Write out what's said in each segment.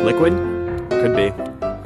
Liquid? Could be.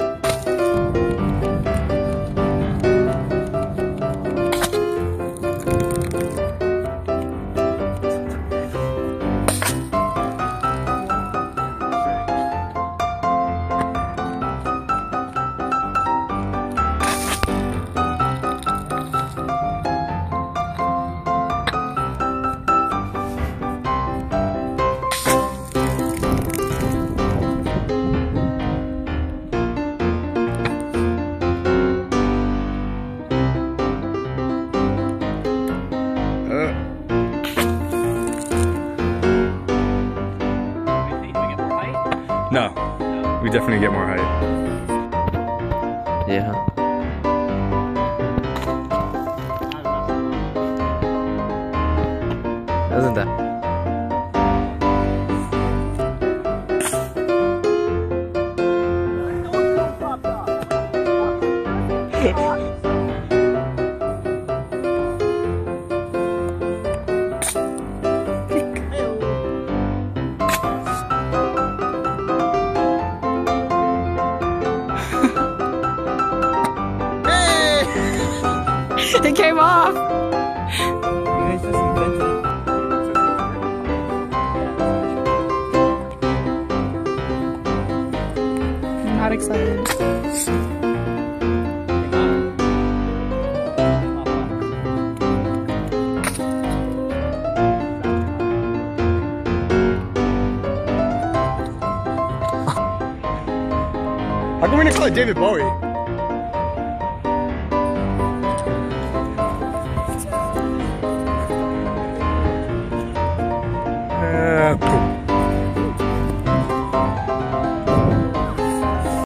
No, we definitely get more height. Yeah. Isn't that? It came off! You guys just invented it. I'm not excited. How come we didn't call it David Bowie? Cool.